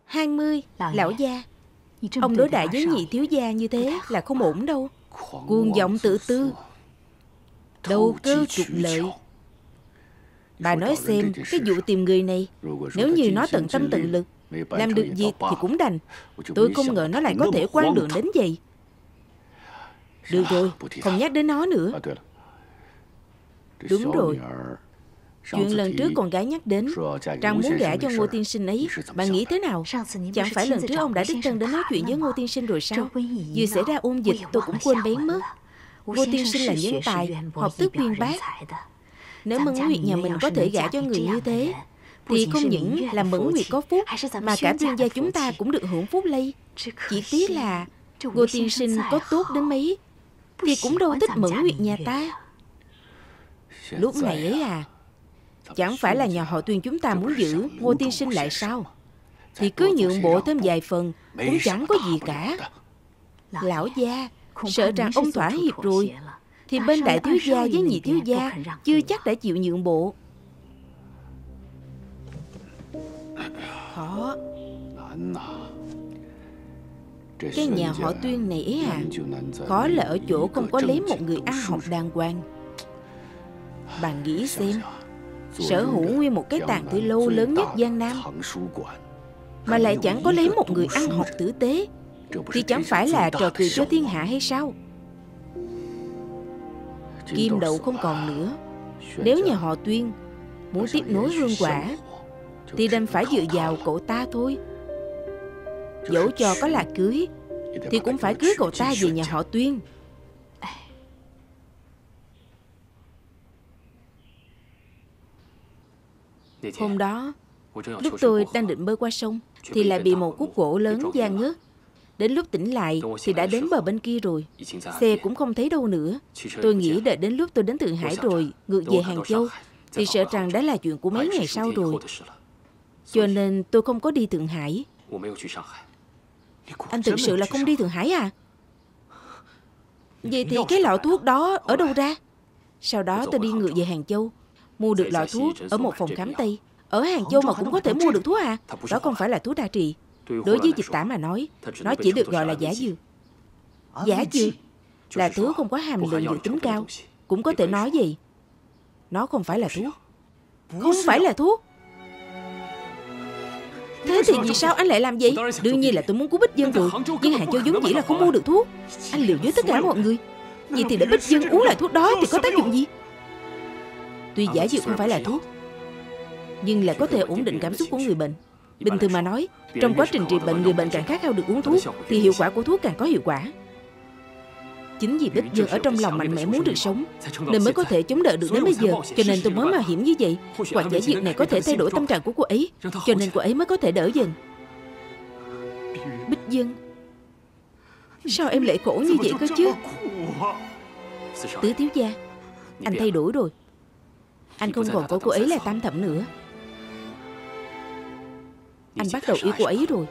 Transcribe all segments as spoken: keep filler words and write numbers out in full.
Hai mươi. Lão gia, ông đối đại với nhị thiếu gia như thế là không ổn đâu. Cuồng vọng tự tư, đầu cơ trục lợi. Bà nói xem, cái vụ tìm người này, nếu như nó tận tâm tận lực làm được việc thì cũng đành. Tôi không ngờ nó lại có thể quan đường đến vậy. Được rồi, không nhắc đến nó nữa. Đúng rồi, chuyện lần trước con gái nhắc đến rằng muốn gả cho Ngô tiên sinh ấy, bạn nghĩ thế nào? Chẳng phải lần trước ông đã đích thân đến nói chuyện với Ngô tiên sinh rồi sao? Vừa xảy ra ôn dịch tôi cũng quên bén mất. Ngô tiên sinh là nhân tài, học thức uyên bác. Nếu Mẫn Nguyệt nhà mình có thể gả cho người như thế thì không những là Mẫn Nguyệt có phúc, mà cả Tuyên gia chúng ta cũng được hưởng phúc lây. Chỉ tiếc là Ngô tiên sinh có tốt đến mấy thì cũng đâu thích Mẫn Nguyệt nhà ta. Lúc này ấy à, chẳng phải là nhà họ Tuyên chúng ta muốn giữ Ngô tiên sinh lại sao? Thì cứ nhượng bộ thêm vài phần cũng chẳng có gì cả. Lão gia, sợ rằng ông thỏa hiệp rồi thì bên đại thiếu gia với nhị thiếu gia chưa chắc đã chịu nhượng bộ. Khó. Cái nhà họ Tuyên này ấy à, khó là ở chỗ không có lấy một người ăn học đàng hoàng. Bạn nghĩ xem, sở hữu nguyên một cái tàng thư lâu lớn nhất Giang Nam mà lại chẳng có lấy một người ăn học tử tế, thì chẳng phải là trò cười cho thiên hạ hay sao? Kim đậu không còn nữa. Nếu nhà họ Tuyên muốn tiếp nối hương quả thì đành phải dựa vào cậu ta thôi. Dẫu cho có là cưới thì cũng phải cưới cậu ta về nhà họ Tuyên. Hôm đó, lúc tôi đang định bơi qua sông thì lại bị một khúc gỗ lớn giang ngớt. Đến lúc tỉnh lại thì đã đến bờ bên kia rồi. Xe cũng không thấy đâu nữa. Tôi nghĩ đợi đến lúc tôi đến Thượng Hải rồi ngược về Hàng Châu thì sợ rằng đã là chuyện của mấy ngày sau rồi. Cho nên tôi không có đi Thượng Hải. Anh thực sự là không đi Thượng Hải à? Vậy thì cái lọ thuốc đó ở đâu ra? Sau đó tôi đi ngược về Hàng Châu, mua được lọ thuốc ở một phòng khám Tây. Ở Hàng Châu mà cũng có thể mua được thuốc à? Đó không phải là thuốc đa trị. Đối với dịch tả mà nói, nó chỉ được gọi là giả dược. Giả dược là thứ không có hàm lượng dược tính cao. Cũng có thể nói gì nó không phải là thuốc. Không phải là thuốc. Thế thì vì sao anh lại làm vậy? Đương nhiên là tôi muốn cứu Bích Dân rồi, nhưng Hàng Châu vốn dĩ là không mua được thuốc. Anh liều với tất cả mọi người. Vậy thì để Bích Dân uống lại thuốc đó thì có tác dụng gì? Tuy giả dược không phải là thuốc, nhưng lại có thể ổn định cảm xúc của người bệnh. Bình thường mà nói, trong quá trình trị bệnh, người bệnh càng khát khao được uống thuốc thì hiệu quả của thuốc càng có hiệu quả. Chính vì Bích Dân ở trong lòng mạnh mẽ muốn được sống nên mới có thể chống đỡ được đến bây giờ. Cho nên tôi mới mạo hiểm như vậy. Hoặc giả dược này có thể thay đổi tâm trạng của cô ấy, cho nên cô ấy mới có thể đỡ dần. Bích Dân, sao em lại khổ như vậy cơ chứ? Tứ thiếu gia, anh thay đổi rồi. Anh không còn có cô ấy là tam thẩm nữa. Anh bắt đầu yêu cô ấy rồi.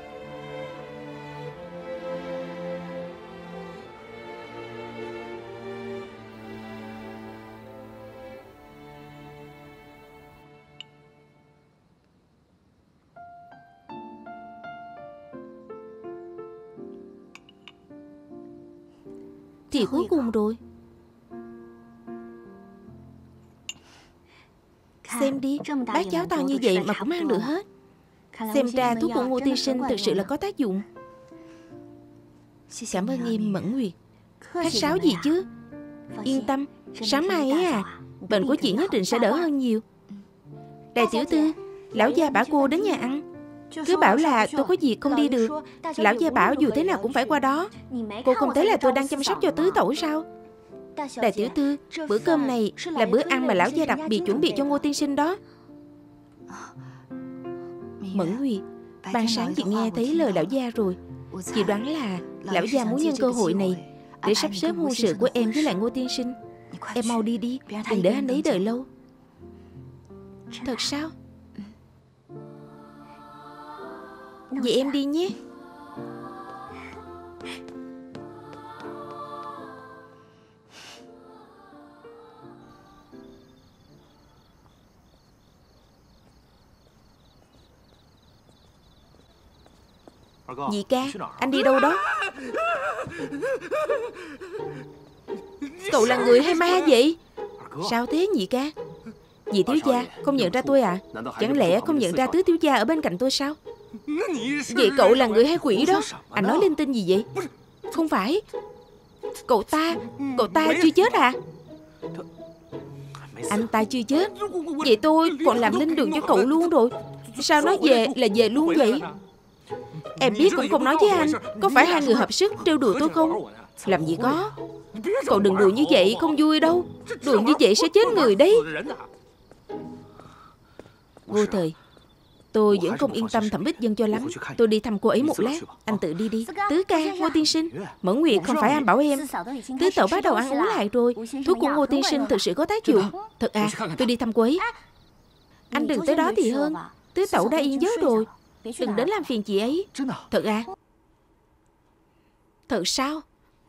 Thì cuối cùng rồi. Xem đi, bát cháo to như vậy mà cũng ăn được hết. Xem ra thuốc của Ngô tiên sinh thực sự là có tác dụng. Cảm ơn em Mẫn Nguyệt. Khách sáo gì chứ? Yên tâm, sáng mai ấy à, bệnh của chị nhất định sẽ đỡ hơn nhiều. Đại tiểu thư, lão gia bảo cô đến nhà ăn. Cứ bảo là tôi có việc không đi được. Lão gia bảo dù thế nào cũng phải qua đó. Cô không thấy là tôi đang chăm sóc cho tứ tẩu sao? Đại tiểu thư, bữa cơm này là bữa ăn mà lão gia đặc biệt chuẩn bị cho Ngô tiên sinh đó. Mẫn Nguyệt, ban sáng chị nghe thấy lời lão gia rồi. Chị đoán là lão gia muốn nhân cơ hội này để sắp xếp hôn sự của em với lại Ngô tiên sinh. Em mau đi đi, đừng để anh ấy đợi lâu. Thật sao? Vậy em đi nhé. Nhị ca, anh đi đâu đó? Cậu là người hay ma vậy? Sao thế nhị ca? Dì thiếu gia không nhận ra tôi à? Chẳng lẽ không nhận ra tứ thiếu gia ở bên cạnh tôi sao? Vậy cậu là người hay quỷ đó? Anh nói linh tinh gì vậy? Không phải. Cậu ta, cậu ta chưa chết à? Anh ta chưa chết. Vậy tôi còn làm linh đường cho cậu luôn rồi. Sao nói về là về luôn vậy? Em biết cũng không nói với anh. Có phải hai người hợp sức trêu đùa tôi không? Làm gì có. Cậu đừng đùa như vậy, không vui đâu. Đùa như vậy sẽ chết người đấy. Vô Thời, tôi vẫn không yên tâm Thẩm Bích Dân cho lắm. Tôi đi thăm cô ấy một lát. Anh tự đi đi. Tứ ca, Ngô tiên sinh. Mẫn Nguyệt không phải anh bảo em. Tứ tẩu bắt đầu ăn uống lại rồi. Thuốc của Ngô tiên sinh thực sự có tác dụng. Thật à, tôi đi thăm cô ấy. Anh đừng tới đó thì hơn. Tứ tẩu đã yên giấc rồi. Đừng đến làm phiền chị ấy. Thật à? Thật sao?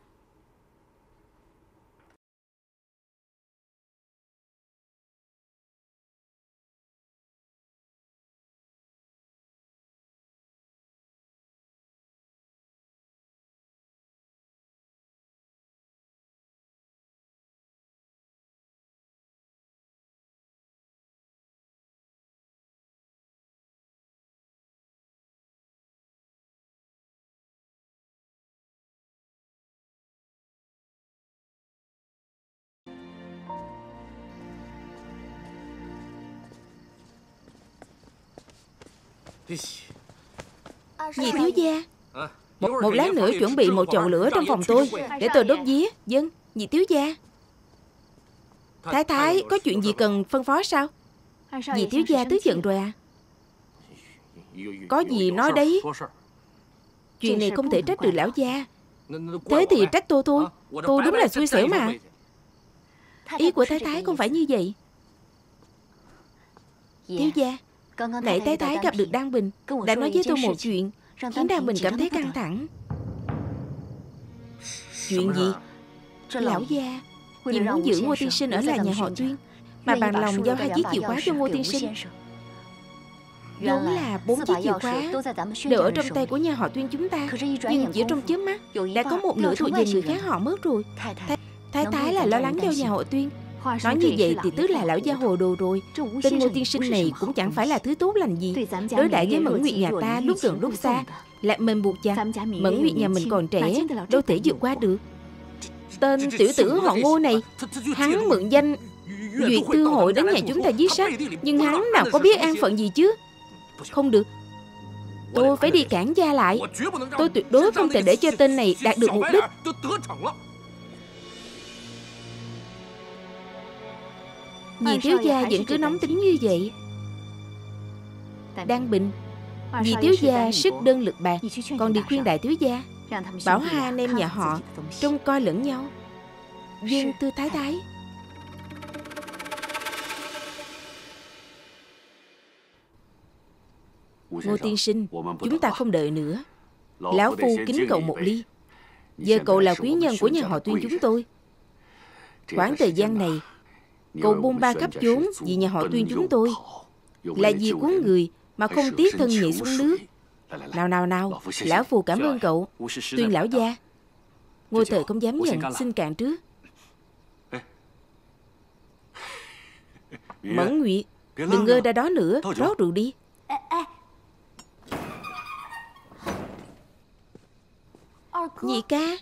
Nhị thiếu gia, một, một lát nữa chuẩn bị một chậu lửa trong phòng tôi để tôi đốt vía. Vâng, nhị thiếu gia. Thái thái có chuyện gì cần phân phó sao? Nhị thiếu gia tức giận rồi à? Có gì nói đấy. Chuyện này không thể trách được lão gia. Thế thì trách tôi thôi. Tôi đúng là xui xẻo mà. Ý của thái thái không phải như vậy. Thiếu gia, nãy thái thái gặp được Đan Bình, đã nói với tôi một chuyện khiến Đan Bình cảm thấy căng thẳng. Chuyện gì? Lão gia vì muốn giữ Ngô tiên sinh ở lại nhà họ Tuyên, mà bằng lòng giao hai chiếc chìa khóa cho Ngô tiên sinh. Vốn là bốn chiếc chìa khóa đều ở trong tay của nhà họ Tuyên chúng ta, nhưng chỉ trong chớp mắt đã có một nửa thuộc về người khác họ mất rồi. Thái, thái thái là lo lắng cho nhà họ Tuyên. Nói như vậy thì tức là lão gia hồ đồ rồi. Tên Ngô tiên sinh này cũng chẳng phải là thứ tốt lành gì. Đối đãi với Mẫn Nguyệt nhà ta lúc gần lúc xa, lại mềm buộc chặt. Mẫn Nguyệt nhà mình còn trẻ, đâu thể vượt qua được. Tên tiểu tử họ Ngô này, hắn mượn danh Duyệt Tư hội đến nhà chúng ta giết sách, nhưng hắn nào có biết an phận gì chứ. Không được, tôi phải đi cản gia lại. Tôi tuyệt đối không thể để cho tên này đạt được mục đích. Nhị thiếu gia vẫn cứ nóng tính như vậy. Đan Bình, nhị thiếu gia sức đơn lực bạc, còn đi khuyên đại thiếu gia, bảo hai anh em nhà họ trông coi lẫn nhau. Dân Tư thái thái. Ngô tiên sinh, chúng ta không đợi nữa. Lão phu kính cậu một ly. Giờ cậu là quý nhân của nhà họ Tuyên chúng tôi. Khoảng thời gian này cậu buôn ba khắp chốn vì nhà họ Tuyên chúng tôi, là vì cứu người mà không tiếc thân nhảy xuống nước. Nào nào nào, lão phù cảm ơn cậu. Tuyên lão gia. Ngô Thời không dám nhận, xin cạn trước. Mẫn Nguyệt, đừng ngơ ra đó nữa, rót rượu đi. Nhị ca.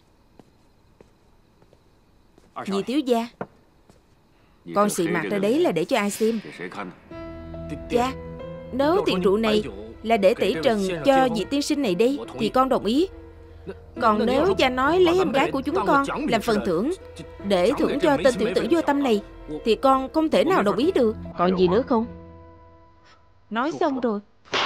Nhị thiếu gia, con xị mặt ra đấy là để cho ai xem? Cha, nếu tiền rượu này là để tẩy trần cho vị tiên sinh này đi thì con đồng ý. Còn nếu cha nói lấy em gái của chúng con làm phần thưởng để thưởng cho tên tiểu tử vô tâm này thì con không thể nào đồng ý được. Còn gì nữa không? Nói xong rồi.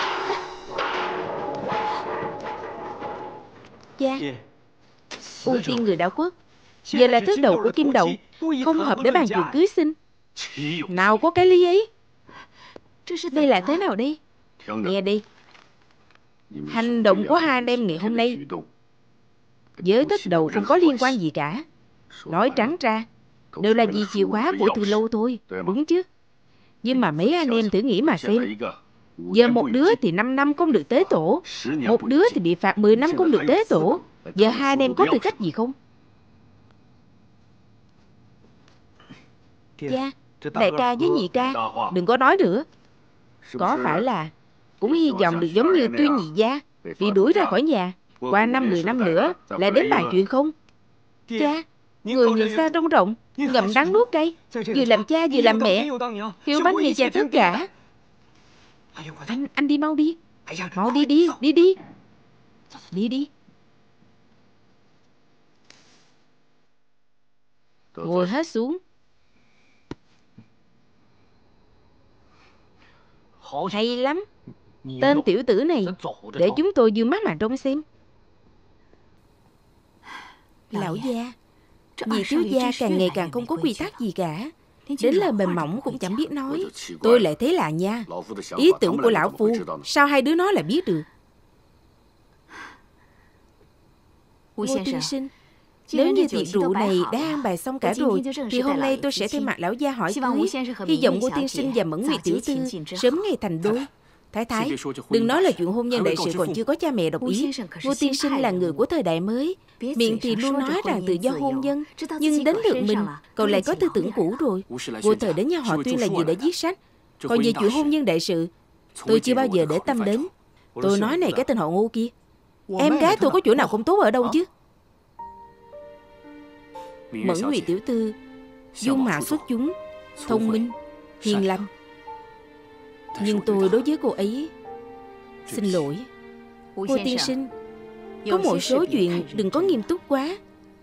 Cha, ưu tiên người đạo quốc, giờ là thước đầu của Kim Đậu, không hợp để bàn chuyện cưới xin. Nào có cái lý ấy. Đây là thế nào đi? Nghe đi. Hành động của hai anh em ngày hôm nay với thất đầu không có liên quan gì cả. Nói trắng ra đều là vì chìa khóa của Từ Lâu thôi, đúng chứ? Nhưng mà mấy anh em thử nghĩ mà xem, Giờ một đứa thì năm năm không được tế tổ, một đứa thì bị phạt mười năm không được tế tổ. Giờ hai anh em có tư cách gì không? Cha, đại ca với nhị ca, đừng có nói nữa. Có phải là cũng hy vọng được giống như Tuyên nhị gia, bị đuổi ra khỏi nhà, qua năm mười năm nữa lại đến bàn chuyện không? Cha, người nhìn xa trông rộng, ngậm đắng nuốt cay, vừa làm cha vừa làm mẹ, Hiếu Bách nghe cha tất cả. Anh, anh đi mau đi. Mau đi đi, đi đi. Đi đi. Ngồi hết xuống. Hay lắm. Tên tiểu tử này, để chúng tôi dương mắt mà trông xem. Lão gia, nhị thiếu gia càng ngày càng không có quy tắc gì cả. Đến lời mềm mỏng cũng chẳng biết nói. Tôi lại thấy lạ nha. Ý tưởng của lão phu, sao hai đứa nó lại biết được? Ngô tiên sinh, nếu như tiệc rượu này đã an bài xong cả rồi, thì hôm nay tôi sẽ thay mặt lão gia hỏi cưới. Hy vọng Ngô tiên sinh và Mẫn Nguyệt tiểu thư sớm ngày thành đôi. Thái thái, đừng nói là chuyện hôn nhân đại sự còn chưa có cha mẹ đồng ý. Ngô tiên sinh là người của thời đại mới, miệng thì luôn nói rằng tự do hôn nhân, nhưng đến lượt mình, cậu lại có tư tưởng cũ rồi. Vô thời đến nhà họ Tuyên là gì đã viết sách, còn về chuyện hôn nhân đại sự, tôi chưa bao giờ để tâm đến. Tôi nói này cái tên họ Ngô kia, em gái tôi có chỗ nào không tốt ở đâu chứ? Mẫn Nguyệt tiểu thư dung mạo xuất chúng, thông minh, hiền lành, nhưng tôi đối với cô ấy, xin lỗi. Ngô tiên sinh, có một số chuyện đừng có nghiêm túc quá.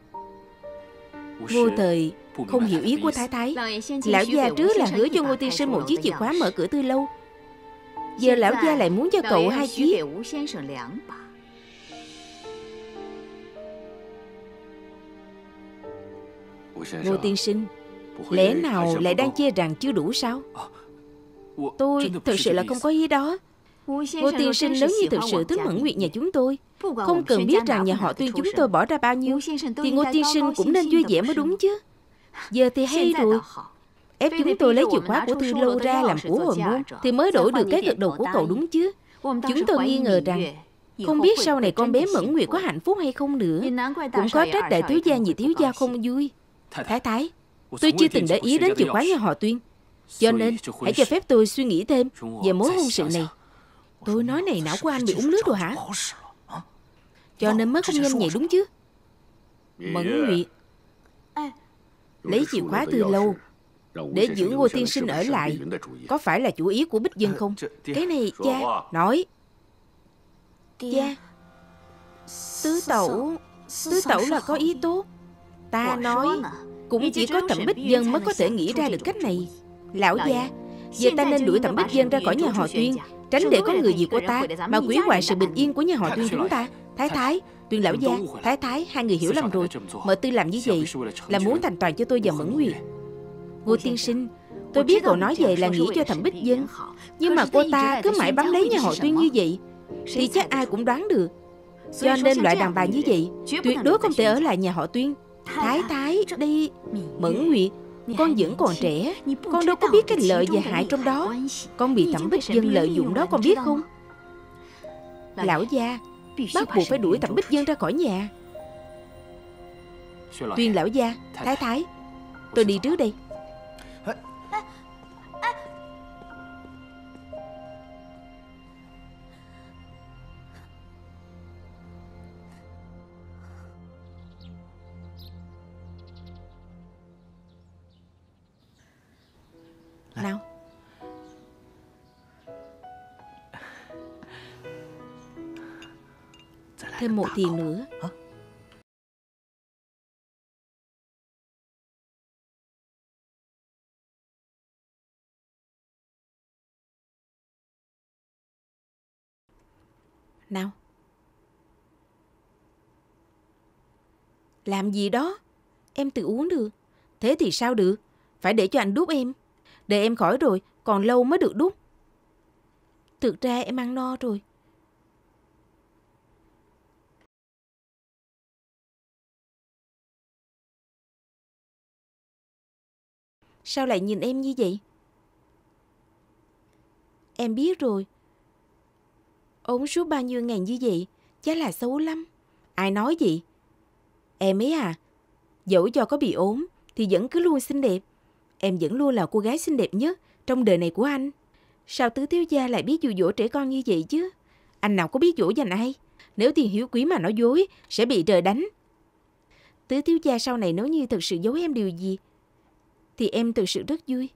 Ngô thời không hiểu ý của thái thái. Lão gia trước là hứa cho Ngô tiên sinh một chiếc chìa khóa mở cửa tư lâu, giờ lão gia lại muốn cho cậu hai chiếc. Ngô tiên sinh, lẽ nào lại đang chê rằng chưa đủ sao? Tôi thực sự là không có ý đó. Ngô tiên sinh nếu như thực sự thích Mẫn Nguyệt nhà chúng tôi, không cần biết rằng nhà họ Tuyên chúng tôi bỏ ra bao nhiêu, thì Ngô tiên sinh cũng nên vui vẻ mới đúng chứ. Giờ thì hay rồi, ép chúng tôi lấy chìa khóa của tư lâu ra làm của hồi môn, thì mới đổi được cái gật đầu của cậu đúng chứ. Chúng tôi nghi ngờ rằng không biết sau này con bé Mẫn Nguyệt có hạnh phúc hay không nữa. Cũng có trách đại thiếu gia nhị thiếu gia không vui. Thái thái, tôi chưa từng để ý đến chìa khóa nhà họ Tuyên, cho nên hãy cho phép tôi suy nghĩ thêm về mối hôn sự này. Tôi nói này não của anh bị uống nước rồi hả? Cho nên mới không nhanh nhạy đúng chứ. Mẫn Nguyệt lấy chìa khóa từ lâu để giữ Ngô tiên sinh ở lại, có phải là chủ ý của Bích Dân không? Cái này cha nói. Cha, tứ tẩu Tứ tẩu là có ý tốt. Ta nói cũng chỉ có Thẩm Bích Dân mới có thể nghĩ ra được cách này. Lão gia, giờ ta nên đuổi Thẩm Bích Dân ra khỏi nhà họ Tuyên, tránh để có người gì của ta mà hủy hoại sự bình yên của nhà họ Tuyên chúng ta. Thái thái, Tuyên lão gia, thái thái, hai người hiểu lầm rồi. Mợ Tư làm như vậy là muốn thành toàn cho tôi và Mẫn Nguyệt. Ngô tiên sinh, tôi biết cậu nói vậy là nghĩ cho Thẩm Bích Dân, nhưng mà cô ta cứ mãi bám lấy nhà họ Tuyên như vậy thì chắc ai cũng đoán được. Cho nên loại đàn bà như vậy tuyệt đối không thể ở lại nhà họ Tuyên. Thái thái đi. Mẫn Nguyệt, con vẫn còn trẻ, con đâu có biết cái lợi và hại trong đó. Con bị Thẩm Bích Dân lợi dụng đó, con biết không? Lão gia bắt buộc phải đuổi Thẩm Bích Dân ra khỏi nhà. Tuyên lão gia, thái thái, tôi đi trước đây. Nào, thêm một thiền nữa. Nào, làm gì đó? Em tự uống được. Thế thì sao được? Phải để cho anh đút em. Để em khỏi rồi, còn lâu mới được đút. Thực ra em ăn no rồi. Sao lại nhìn em như vậy? Em biết rồi, Ốm suốt bao nhiêu ngày như vậy, chắc là xấu lắm. Ai nói vậy? Em ấy à, dẫu cho có bị ốm thì vẫn cứ luôn xinh đẹp. Em vẫn luôn là cô gái xinh đẹp nhất trong đời này của anh. Sao tứ thiếu gia lại biết dụ dỗ trẻ con như vậy chứ? Anh nào có biết dỗ dành ai? Nếu Tiền Hiếu Quý mà nói dối sẽ bị trời đánh. Tứ thiếu gia sau này nếu như thực sự giấu em điều gì thì em thực sự rất vui.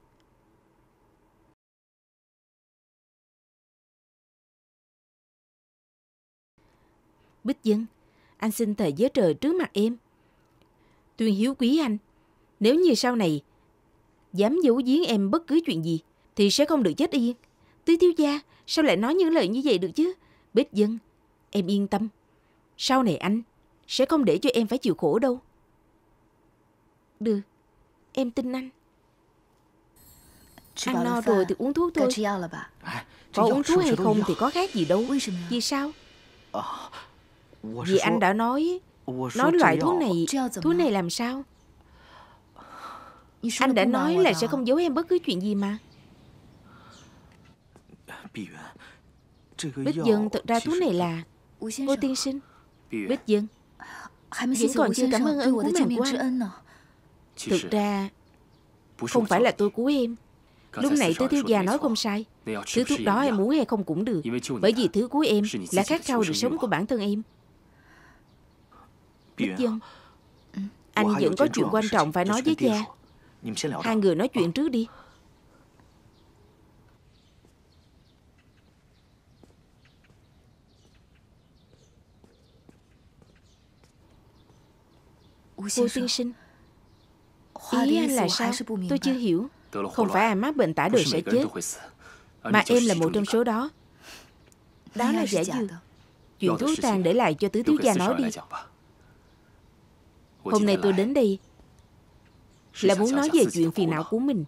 Bích Dân, anh xin thề với trời trước mặt em, Tuyên Hiếu Quý anh, nếu như sau này dám giấu giếm em bất cứ chuyện gì thì sẽ không được chết yên. Tứ thiếu gia, sao lại nói những lời như vậy được chứ? Bích Dân, em yên tâm, sau này anh sẽ không để cho em phải chịu khổ đâu. Được, em tin anh. Ăn no rồi thì uống thuốc thôi. Có uống thuốc hay không thì có khác gì đâu. Vì sao? Vì anh đã nói Nói loại thuốc này Thuốc này làm sao? Anh đã nói là sẽ không giấu em bất cứ chuyện gì mà. Bích Dân, thật ra thuốc này là Ngô tiên sinh. Bích Dân, vẫn còn chưa cảm ơn ơn cứu mạng của anh. Thực ra không phải là tôi cứu em. Lúc nãy Tứ thiếu gia nói không sai. Thứ thuốc đó em uống hay không cũng được, bởi vì thứ cứu em là khát khao được sống của bản thân em. Bích Dân, anh vẫn có chuyện quan trọng phải nói với cha. Hai người nói chuyện trước đi. Cô tiên sinh, ý anh là sao? Tôi chưa hiểu. Không phải ai mắc bệnh tả đời sẽ chết, mà em là một trong số đó. Đó là giả dược. Chuyện thuốc tàn để lại cho Tứ thiếu gia nói đi. Hôm nay tôi đến đây là muốn nói về chuyện phiền não của mình.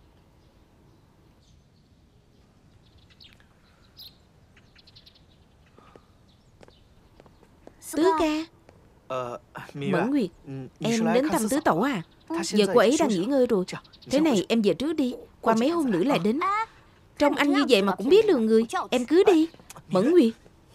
Tứ ca. Mẫn Nguyệt, em đến thăm Tứ tẩu à? Giờ cô ấy đang nghỉ ngơi rồi. Thế này em về trước đi, qua mấy hôm nữa lại đến. Trông anh như vậy mà cũng biết lừa người. Em cứ đi. Mẫn Nguyệt.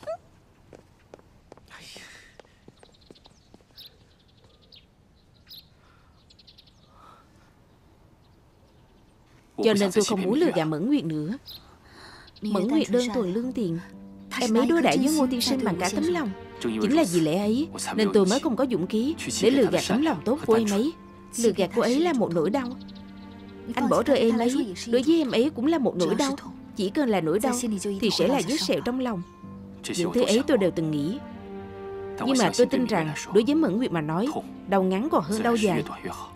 Cho nên tôi không muốn lừa gạt Mẫn Nguyệt nữa. Mẫn Nguyệt đơn thuần lương thiện. Em ấy đối đãi với Ngô tiên sinh bằng cả tấm lòng. Chính là vì lẽ ấy nên tôi mới không có dũng khí để lừa gạt tấm lòng tốt của em ấy. Lừa gạt cô ấy là một nỗi đau. Anh bỏ rơi em ấy, đối với em ấy cũng là một nỗi đau. Chỉ cần là nỗi đau thì sẽ là vết sẹo trong lòng. Những thứ ấy tôi đều từng nghĩ. Nhưng mà tôi tin rằng đối với Mẫn Nguyệt mà nói, đau ngắn còn hơn đau dài.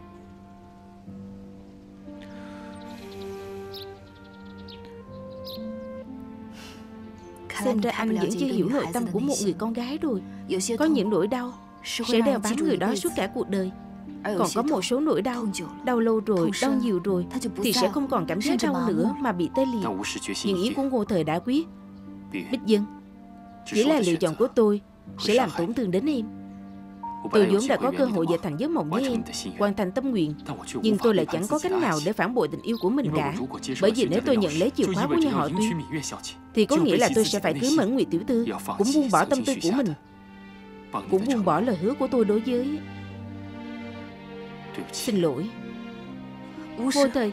Xem ra anh vẫn chưa hiểu nội tâm của một người con gái rồi. Có những nỗi đau sẽ đeo bám người đó suốt cả cuộc đời. Còn có một số nỗi đau, đau lâu rồi, đau nhiều rồi thì sẽ không còn cảm giác đau nữa mà bị tê liệt. Nhưng ý của Ngô Thời đã quyết. Bích Dân, chỉ là lựa chọn của tôi sẽ làm tổn thương đến em. Tôi vốn đã có cơ hội về thành giấc mộng với em, hoàn thành tâm nguyện, nhưng tôi lại chẳng có cách nào để phản bội tình yêu của mình cả. Bởi vì nếu tôi nhận lấy chìa khóa của nhà họ Tuyên thì có nghĩa là tôi sẽ phải cưới Mẫn Nguyệt tiểu thư, cũng buông bỏ tâm tư của mình, cũng buông bỏ lời hứa của tôi đối với... Xin lỗi. Vô Thời.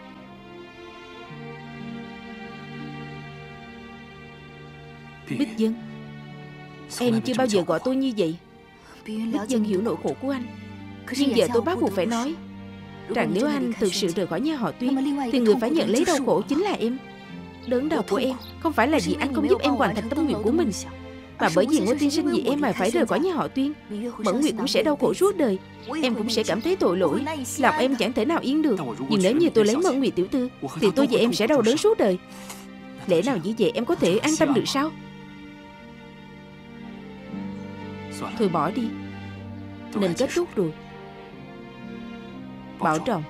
Bích Dân, em chưa bao giờ gọi tôi như vậy. Bích Dân hiểu nỗi khổ của anh. Nhưng giờ tôi bắt buộc phải nói rằng nếu anh thực sự rời khỏi nhà họ Tuyên thì người phải nhận lấy đau khổ chính là em. Đớn đau của em không phải là vì anh không giúp em hoàn thành tâm nguyện của mình, mà bởi vì Ngô tiên sinh vì em mà phải rời khỏi nhà họ Tuyên. Mẫn Nguyệt cũng sẽ đau khổ suốt đời. Em cũng sẽ cảm thấy tội lỗi, lòng em chẳng thể nào yên được. Nhưng nếu như tôi lấy Mẫn Nguyệt tiểu thư thì tôi và em sẽ đau đớn suốt đời. Lẽ nào như vậy em có thể an tâm được sao? Thôi bỏ đi. Nên kết thúc rồi. Bảo trọng.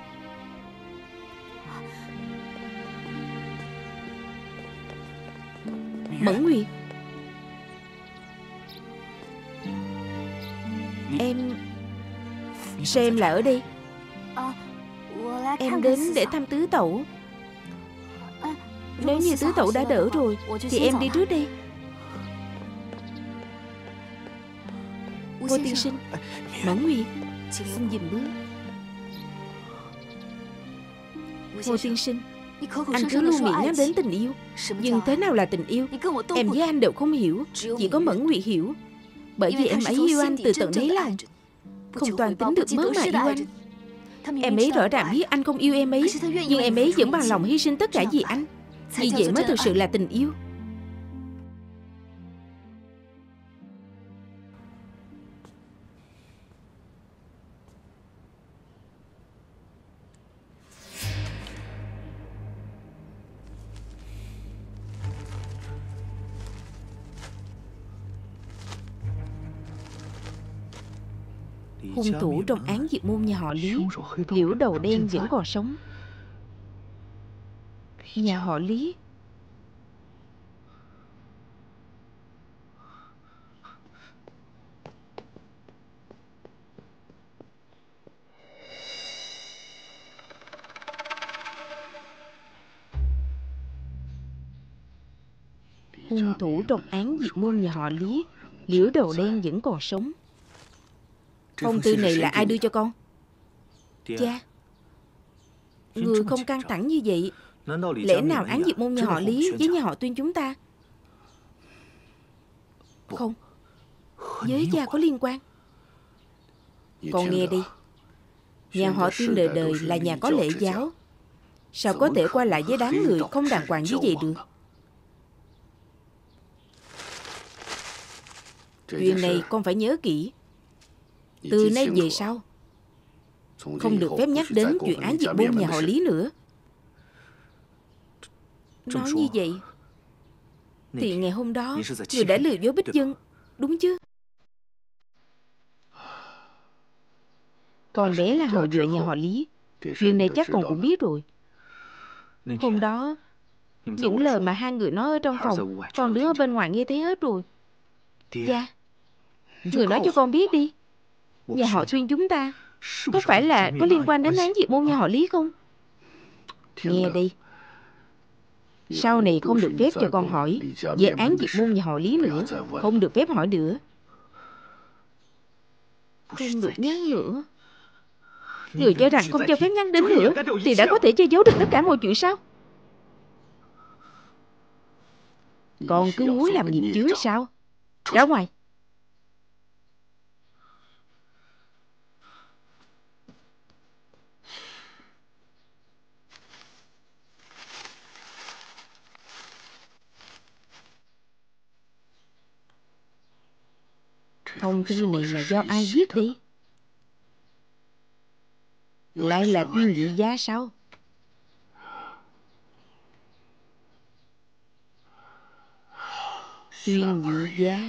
Mẫn Nguyệt, em... Sao em lại ở đây? Em đến để thăm tứ tẩu. Nếu như tứ tẩu đã đỡ rồi thì em đi trước đi. Ngô tiên sinh, Mẫn Nguyệt, xin dừng bước. Ngô tiên sinh, anh cứ luôn miệng nhắc đến tình yêu. Nhưng thế nào là tình yêu? Em với anh đều không hiểu. Chỉ có Mẫn Nguyệt hiểu. Bởi vì em ấy yêu anh từ tận đáy lòng, không toàn tính được mất mà yêu anh. Em ấy rõ ràng biết anh không yêu em ấy, nhưng em ấy vẫn bằng lòng hy sinh tất cả vì anh. Vì vậy mới thực sự là tình yêu. Hung thủ trong án diệt môn nhà họ Lý, Liễu đầu đen vẫn còn sống. Nhà họ Lý. Hung thủ trong án diệt môn nhà họ Lý, Liễu đầu đen vẫn còn sống. Phong thư này là ai đưa cho con? Cha. Người không căng thẳng như vậy, lẽ nào án diệt môn nhà họ Lý với nhà họ Tuyên chúng ta? Không, với cha có liên quan. Con nghe đi. Nhà họ Tuyên đời đời là nhà có lễ giáo, sao có thể qua lại với đám người không đàng hoàng như vậy được? Chuyện này con phải nhớ kỹ. Từ nay về sau không được phép nhắc đến chuyện án diệt môn nhà họ Lý nữa. Nói như vậy thì ngày hôm đó người đã lừa dối Bích Dân, đúng chứ? Con bé là hậu duệ nhà họ Lý, chuyện này chắc con cũng biết rồi. Hôm đó những lời mà hai người nói ở trong phòng, con đứng ở bên ngoài nghe thấy hết rồi. Cha, người nói cho con biết đi. Nhà họ Tuyên chúng ta có phải là có liên quan đến án diệt môn nhà họ Lý không? Nghe đi, sau này không được phép cho con hỏi về án diệt môn nhà họ Lý nữa. Không được phép hỏi nữa. Không được nhắc nữa. Người cho rằng không cho phép nhắc đến nữa thì đã có thể che giấu được tất cả mọi chuyện sao? Con cứ muốn làm nghiệp chướng sao? Ra ngoài. Thông thư này là do ai viết đi? Lại là Tuyên Nhị Gia sao? Tuyên Nhị Gia.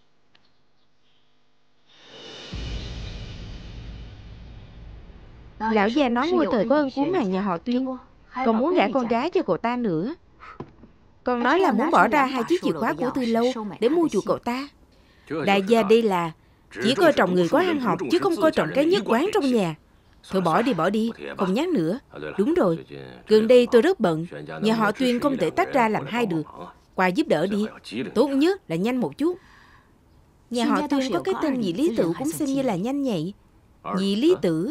Lão già nói Ngô Thời có ơn cứu mạng nhà họ Tuyên, còn muốn gả con gái cho cậu ta nữa. Con nói là muốn bỏ ra hai chiếc chìa khóa của Tư Lâu để mua chuộc cậu ta. Đại gia đây là chỉ coi trọng người có ăn học, chứ không coi trọng cái nhất quán trong nhà. Thôi bỏ đi, bỏ đi, không nhắc nữa. Đúng rồi, gần đây tôi rất bận, nhà họ Tuyên không thể tách ra làm hai được. Qua giúp đỡ đi, tốt nhất là nhanh một chút. Nhà họ Tuyên có cái tên Nhị Lý Tử cũng xem như là nhanh nhạy. Nhị Lý Tử.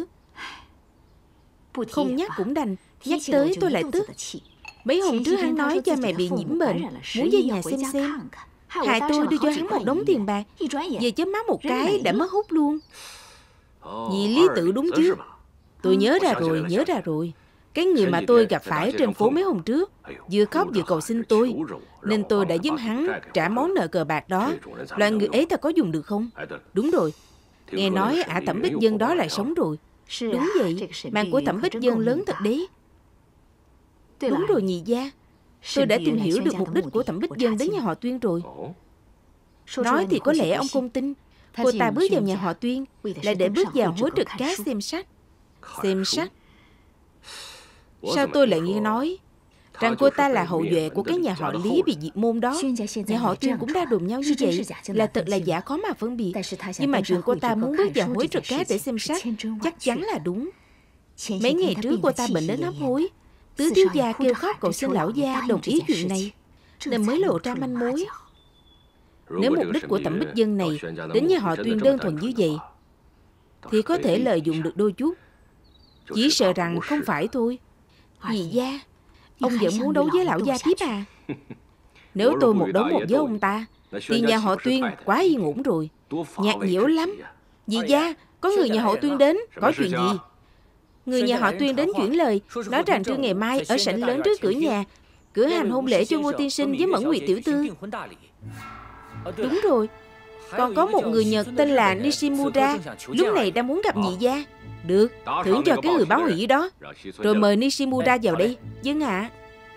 Không nhắc cũng đành, nhắc tới tôi lại tức. Mấy hôm trước hắn nói cha mẹ bị nhiễm bệnh, muốn về nhà xem xem. Hại tôi đưa cho hắn một đống tiền bạc, về chớp mắt một cái đã mất hút luôn. Nhị Lý Tử đúng chứ? Tôi nhớ ra rồi, nhớ ra rồi. Cái người mà tôi gặp phải trên phố mấy hôm trước, vừa khóc vừa cầu xin tôi, nên tôi đã giúp hắn trả món nợ cờ bạc đó. Loại người ấy ta có dùng được không? Đúng rồi. Nghe nói ả Thẩm Bích Dân đó lại sống rồi. Đúng vậy, mạng của Thẩm Bích Dân lớn thật đấy. Đúng rồi nhị gia, tôi đã tìm hiểu được mục đích của Thẩm Bích Dân đến nhà họ Tuyên rồi. Nói thì có lẽ ông không tin. Cô ta bước vào nhà họ Tuyên là để bước vào hối trực cát xem sách. Xem sách? Sao tôi lại nghe nói rằng cô ta là hậu duệ của cái nhà họ Lý bị diệt môn đó? Nhà họ Tuyên cũng đã đồn nhau như vậy, là thật là giả khó mà phân biệt. Nhưng mà chuyện cô ta muốn bước vào hối trực cát để xem sách chắc chắn là đúng. Mấy ngày trước cô ta bệnh đến hấp hối, Tứ thiếu gia kêu khóc cầu xin lão gia đồng ý chuyện này, nên mới lộ ra manh mối. Nếu mục đích của Tẩm Bích Dân này đến nhà họ Tuyên đơn thuần như vậy, thì có thể lợi dụng được đôi chút. Chỉ sợ rằng không phải thôi. Nhị gia, ông vẫn muốn đấu với lão gia tiếp à? Nếu tôi một đấu một với ông ta, thì nhà họ Tuyên quá yên ổn rồi. Nhạt nhiễu lắm. Nhị gia, có người nhà họ Tuyên đến. Có chuyện gì? Người nhà họ Tuyên đến chuyển lời, nói rằng trưa ngày mai ở sảnh lớn trước cửa nhà cử hành hôn lễ cho Ngô tiên sinh với Mẫn Nguyệt tiểu thư. Đúng rồi. Còn có một người Nhật tên là Nishimura, lúc này đang muốn gặp nhị gia. Được, thưởng cho cái người báo hỷ đó, rồi mời Nishimura vào đây. Vâng ạ.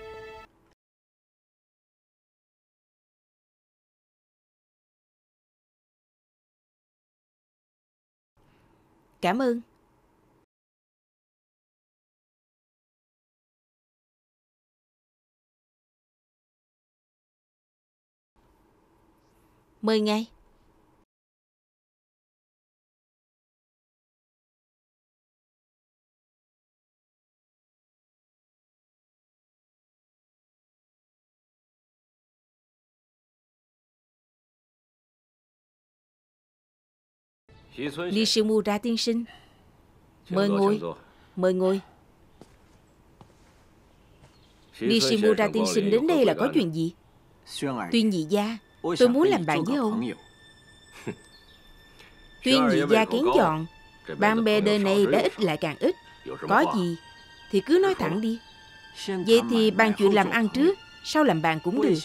Cảm ơn. Mời ngay. Nishimura tiên sinh, mời ngồi. Mời ngồi. Nishimura tiên sinh đến đây là có chuyện gì? Tuyên nhị gia, tôi muốn làm bạn với ông. Tuyên nhị gia kén chọn, bạn bè đời này đã ít lại càng ít. Có gì thì cứ nói thẳng đi. Vậy thì bàn chuyện làm ăn trước, sau làm bạn cũng được.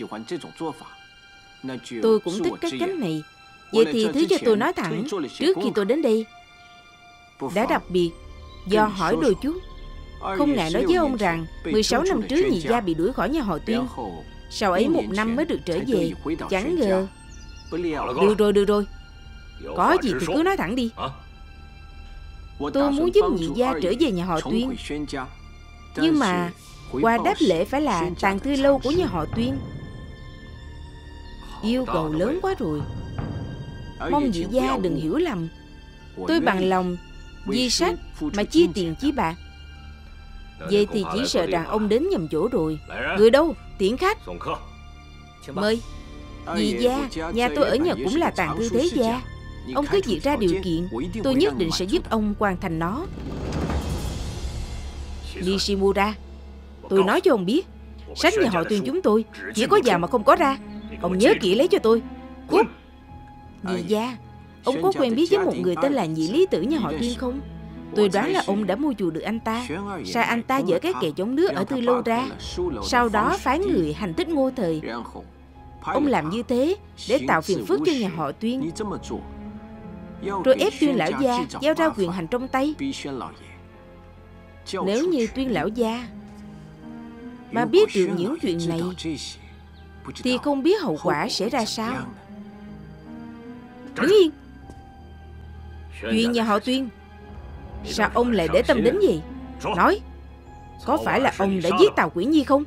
Tôi cũng thích cái cách này. Vậy thì thứ cho tôi nói thẳng trước khi tôi đến đây. Đã đặc biệt do hỏi đôi chút, không ngại nói với ông rằng mười sáu năm trước nhị gia bị đuổi khỏi nhà họ Tuyên. Sau ấy một năm mới được trở về. Chẳng ngờ. Được rồi, được rồi. Có gì thì cứ nói thẳng đi. Tôi muốn giúp nhị gia trở về nhà họ Tuyên, nhưng mà qua đáp lễ phải là tàn thư lâu của nhà họ Tuyên. Yêu cầu lớn quá rồi. Mong nhị gia đừng hiểu lầm. Tôi bằng lòng vì sách mà chia tiền chí bạc. Vậy thì chỉ sợ rằng ông đến nhầm chỗ rồi. Người đâu? Tiễn khách. Mời. Nhị gia, nhà tôi ở Nhật cũng là tàn thư thế gia. Ông cứ việc ra điều kiện, tôi nhất định sẽ giúp ông hoàn thành nó. Nishimura, tôi nói cho ông biết, sách nhà họ Tuyên chúng tôi chỉ có vào mà không có ra. Ông nhớ kỹ lấy cho tôi. Cút. Nhị gia, ông có quen biết với một người tên là Nhị Lý Tử nhà họ Tuyên không? Tôi đoán là ông đã mua chuộc được anh ta, sai anh ta dỡ cái kè chống nước ở Tư Lâu ra, sau đó phái người hành thích Ngô Thời. Ông làm như thế để tạo phiền phức cho nhà họ Tuyên, rồi ép Tuyên lão gia giao ra quyền hành trong tay. Nếu như Tuyên lão gia mà biết được những chuyện này, thì không biết hậu quả sẽ ra sao. Đứng yên. Chuyện nhà họ Tuyên, sao ông lại để tâm đến gì? Nói, có phải là ông đã giết Tào Quyển Nhi không?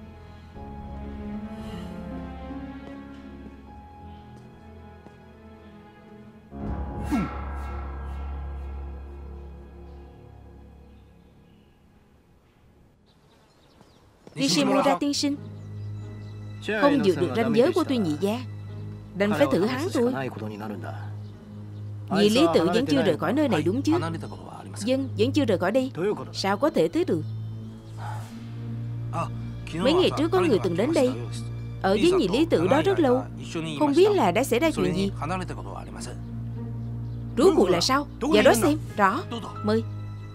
Nishimura tiên sinh, không vượt được ranh giới của Tuyên nhị gia, đành phải thử hắn thôi. Nhị Lý Tự vẫn chưa rời khỏi nơi này đúng chứ? Dân vẫn chưa rời khỏi đây. Sao có thể thế được? Mấy ngày trước có người từng đến đây, ở với Nhị Lý Tự đó rất lâu. Không biết là đã xảy ra chuyện gì. Rốt cuộc là sao? Vào đó xem. Rõ. Mời.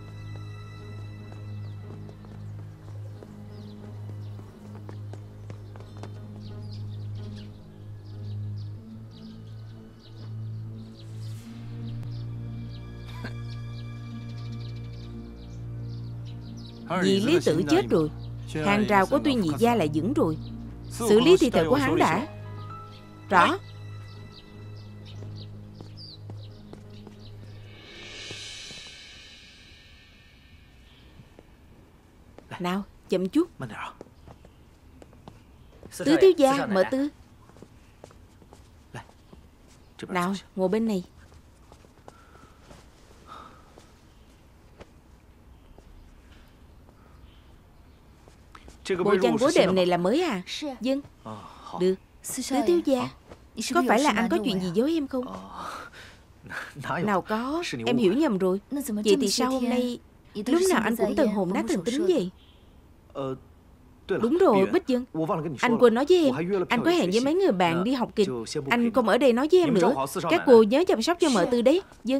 Nhị Lý Tự chết rồi, hàng rào của Tuyên nhị gia lại vững rồi. Xử lý thi thể của hắn đã. Rõ. Nào, chậm chút. Tứ thiếu gia, mở tư. Nào, ngồi bên này. Bộ chăn gối đệm này là mới à? Vâng. Được. Tứ thiếu gia, Có phải là anh có chuyện gì với em không? Nào có, em hiểu nhầm rồi. Vậy thì sao hôm nay lúc nào anh cũng thần hồn nát thần tính vậy? Đúng rồi, Bích Dân, anh quên nói với em, anh có hẹn với mấy người bạn đi học kịch. Anh không ở đây nói với em nữa. Các cô nhớ chăm sóc cho mợ Tư đấy. Dân.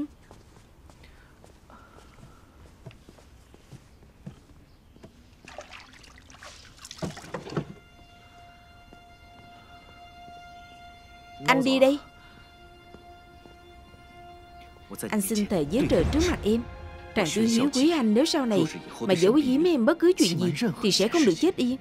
Anh đi đây. Anh xin thề với trời trước mặt em rằng tôi hiếu quý anh, nếu sau này mà giấu giếm em bất cứ chuyện gì thì sẽ không được chết yên.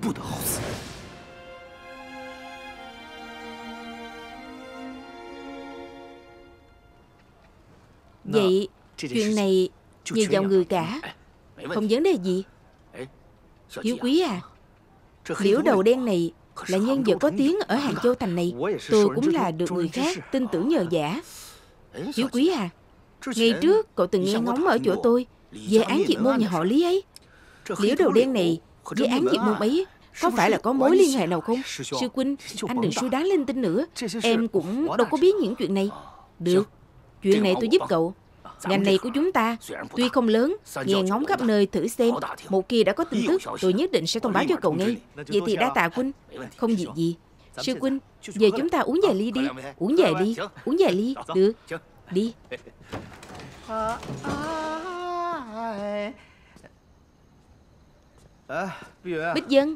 Vậy chuyện này nhờ vào người cả, không vấn đề gì. Hiếu quý à, Liễu Đầu Đen này là nhân vật có tiếng ở Hàng Châu thành này. Tôi cũng là được người khác tin tưởng nhờ vả. Hiếu quý à, ngày trước cậu từng nghe ngóng ở chỗ tôi về án diệt môn nhà họ Lý ấy. Liễu Đầu Đen này với án diệt môn ấy có phải là có mối liên hệ nào không? Sư huynh, anh đừng suy đoán linh tinh nữa. Em cũng đâu có biết những chuyện này. Được, chuyện này tôi giúp cậu. Ngành này của chúng ta tuy không lớn, nghe ngóng khắp nơi thử xem. Một khi đã có tin tức, tôi nhất định sẽ thông báo cho cậu ngay. Vậy thì đa tạ huynh. Không việc gì. Sư huynh, giờ chúng ta uống vài ly đi. Uống vài ly, uống vài ly. Được, đi. Bích Dân.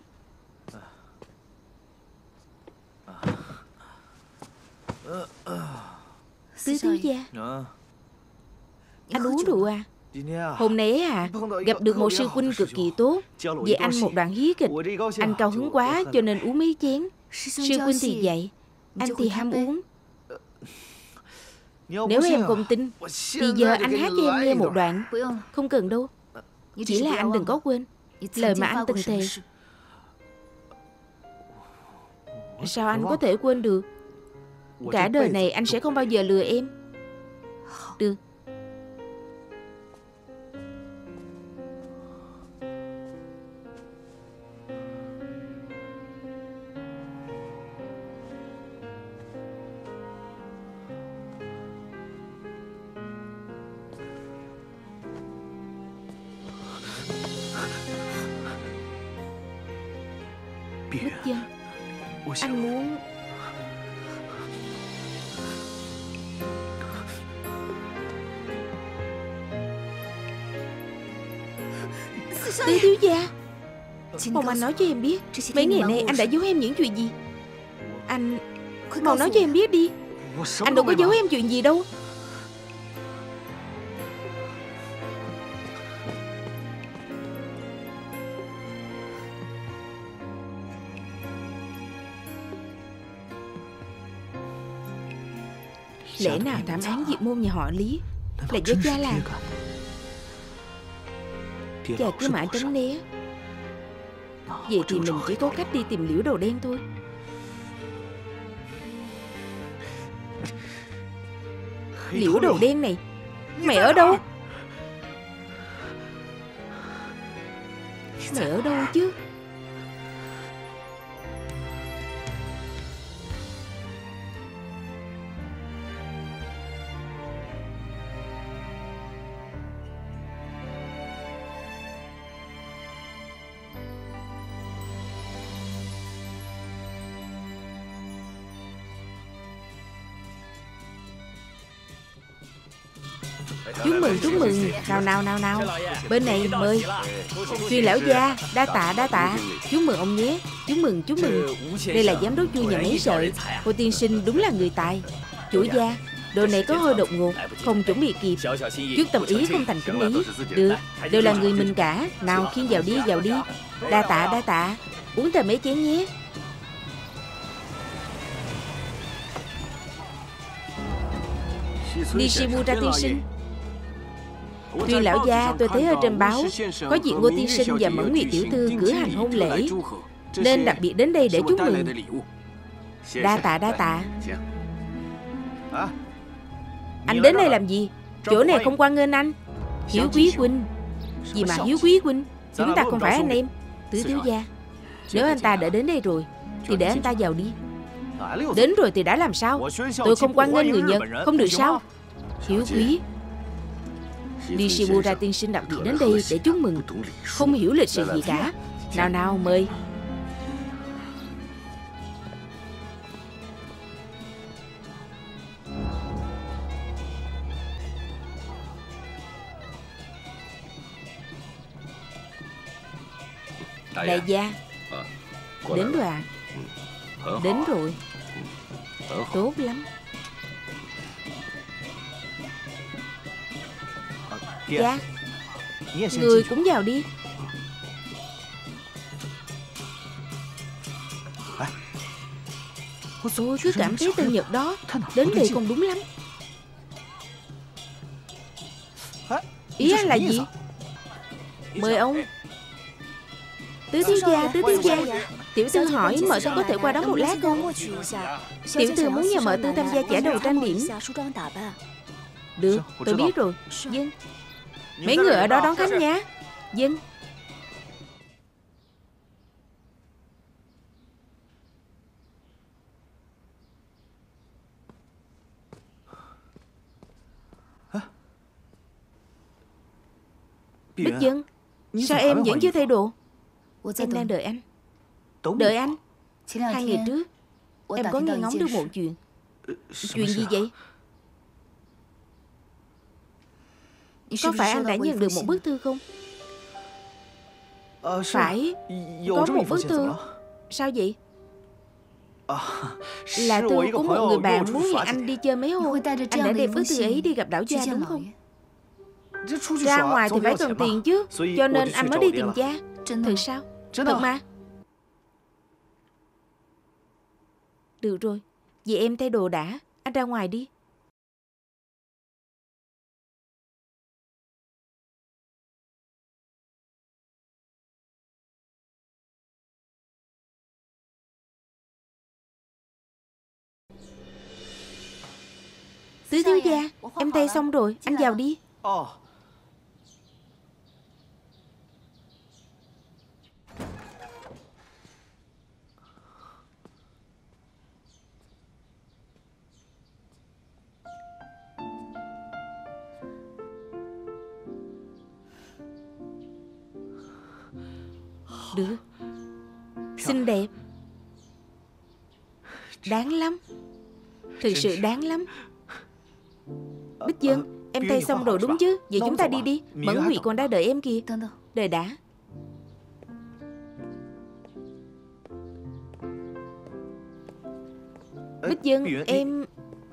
Tứ thiếu gia, anh uống rượu à? Hôm nay à, gặp được một sư huynh cực kỳ tốt, dạy anh một đoạn hí kịch. Anh cao hứng quá cho nên uống mấy chén. Sư huynh thì vậy, anh thì ham uống. Nếu em không tin thì giờ anh hát cho em nghe một đoạn. Không cần đâu, chỉ là anh đừng có quên lời mà anh từng thề. Sao anh có thể quên được? Cả đời này anh sẽ không bao giờ lừa em. Được. Bích Dân, anh muốn... Tứ thiếu gia, mong anh nói cho em biết mấy ngày nay anh đã giấu em những chuyện gì. Anh mau nói cho em biết đi. Anh đâu có giấu em chuyện gì đâu. Lẽ nào thảm án diệt môn nhà họ Lý là do cha làm? Cha cứ mãi tránh né. Vậy thì mình chỉ có cách đi tìm Liễu Đầu Đen thôi. Liễu Đầu Đen này, mày ở đâu? Mày ở đâu chứ? Chúc mừng, chúc mừng. Nào nào nào nào, bên này mời. Truyền lão gia, đa tạ đa tạ. Chúc mừng ông nhé. Chúc mừng, chúc mừng. Đây là giám đốc Chu nhà máy sợi. Cô tiên sinh đúng là người tài. Chủ gia, đồ này có hơi đột ngột, không chuẩn bị kịp. Chút tâm ý không thành kính ý. Được, đều là người mình cả. Nào khiêng vào đi, vào đi. Đa tạ đa tạ. Uống thêm mấy chén nhé. Nishimura tiên sinh. Truyền lão gia, tôi thấy ở trên báo có chuyện Ngô tiên sinh và Mẫn Nguyệt tiểu thư cử hành hôn lễ, nên đặc biệt đến đây để chúc mừng. Đa tạ đa tạ. Anh đến đây làm gì? Chỗ này không quan nghênh anh. Hiếu quý huynh. Gì mà hiếu quý huynh? Chúng ta không phải anh em. Tứ thiếu gia, nếu anh ta đã đến đây rồi thì để anh ta vào đi. Đến rồi thì đã làm sao? Tôi không quan nghênh người Nhật, không được sao? Hiếu quý. Nishimura tiên sinh đặc biệt đến đây để chúc mừng. Không hiểu lịch sự gì cả. Nào nào, mời. Đại gia. Đến rồi à? Đến rồi. Tốt lắm. Dạ. Người cũng vào đi. Tôi cứ cảm thấy tên Nhật đó đến đây không đúng lắm. Ý anh là gì? Mời ông. Tứ thiếu gia, tứ thiếu gia. Tiểu thư hỏi mợ tôi có thể qua đó một lát không? Tiểu thư muốn nhờ mợ tư tham gia trả đầu trang điểm. Được, tôi biết rồi. Vâng. Mấy người ở đó đón khách nhá. Vâng. Bích Dân, sao em vẫn chưa thay đồ? Em đang đợi anh. Đợi anh. Hai ngày trước em có nghe ngóng được một chuyện. Chuyện gì vậy? Có phải anh đã nhận được một bức thư không? Phải. Có một bức thư. Sao vậy? Là thư của một người bạn muốn hẹn anh đi chơi mấy hôm. Anh đã đem bức thư ấy đi gặp lão gia đúng không? Ra ngoài thì phải cần tiền chứ. Cho nên anh mới đi tìm cha. Thật sao? Thật mà. Được rồi. Vậy em thay đồ đã. Anh ra ngoài đi. Tứ thiếu gia, em thay xong rồi. Anh vào đi. Được. Xinh đẹp. Đáng lắm. Thực sự đáng lắm. Bích Dân, em thay xong rồi đúng chứ? Vậy chúng ta đi đi. Mẫn Huệ còn đang đợi em kìa. Đợi đã. Bích Dân, em...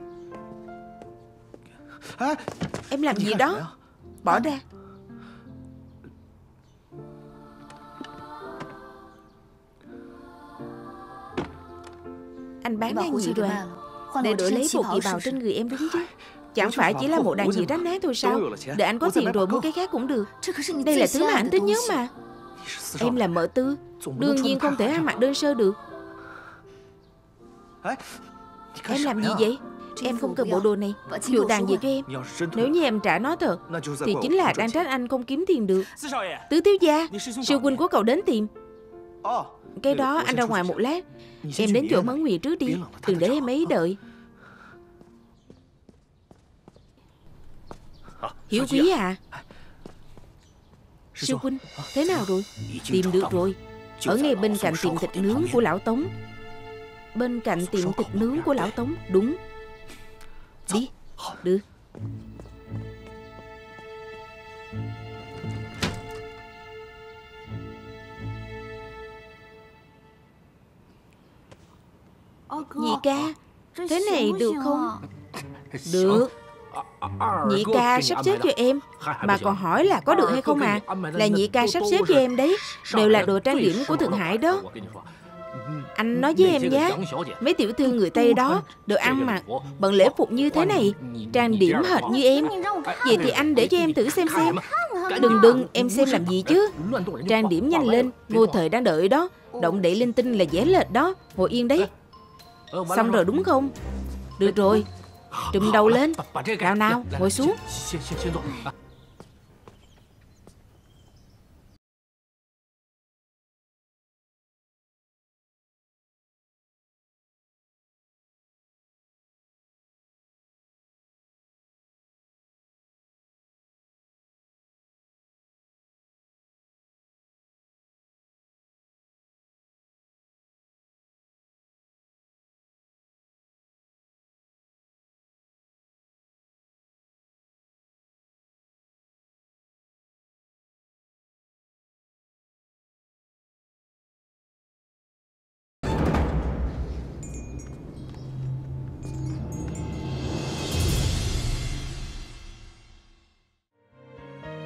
Em làm gì đó? Bỏ ra. Anh bán hàng gì rồi à? Để đổi lấy bộ kỳ bào trên người em đúng chứ? Chẳng phải chỉ là một đàn chị rách nát thôi sao? Để anh có tiền rồi mua cái khác cũng được. Đây là thứ mà anh thích nhất mà. Em là mợ tư, đương nhiên không thể ăn mặc đơn sơ được. Em làm gì vậy? Em không cần bộ đồ này. Đồ đàn về cho em. Nếu như em trả nó thật thì chính là đang trách anh không kiếm tiền được. Tứ thiếu gia, sư huynh của cậu đến tìm. Cái đó anh ra ngoài một lát. Em đến chỗ Mẫn Nguyệt trước đi. Đừng để em ấy đợi. Hiếu quý à? Sư huynh, thế nào rồi? Tìm được rồi. Ở ngay bên cạnh tiệm thịt nướng của lão Tống. Bên cạnh tiệm thịt nướng của lão Tống. Đúng. Đi. Được. Nhị ca, thế này được không? Được. Nhị ca sắp xếp cho em. Mà còn hỏi là có được hay không à? Là nhị ca sắp xếp cho em đấy. Đều là đồ trang điểm của Thượng Hải đó. Anh nói với em nhé. Mấy tiểu thư người Tây đó đều ăn mặc bận lễ phục như thế này, trang điểm hệt như em. Vậy thì anh để cho em thử xem xem. Đừng đừng, em xem làm gì chứ. Trang điểm nhanh lên. Ngô Thời đang đợi đó. Động đậy linh tinh là dễ lệch đó. Ngồi yên đấy. Xong rồi đúng không? Được rồi. Trùm đầu lên. Nào nào, ngồi xuống.